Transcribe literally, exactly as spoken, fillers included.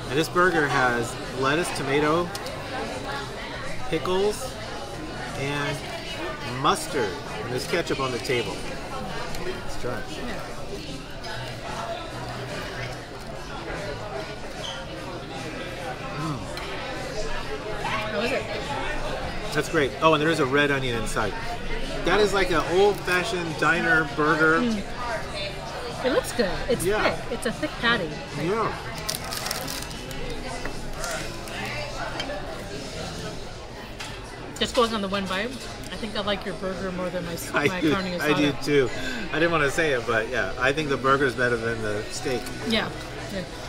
And this burger has lettuce, tomato, pickles, and mustard. And there's ketchup on the table. Let's try it. Yeah. Mm. How is it? That's great. Oh, and there is a red onion inside. That is like an old-fashioned diner burger. Mm. It looks good. It's Yeah. thick. It's a thick patty. Like, Yeah. just going on the one bite, I think I like your burger more than my, I my do, carne asada. I do too. I didn't want to say it, but yeah, I think the burger is better than the steak. Yeah. yeah.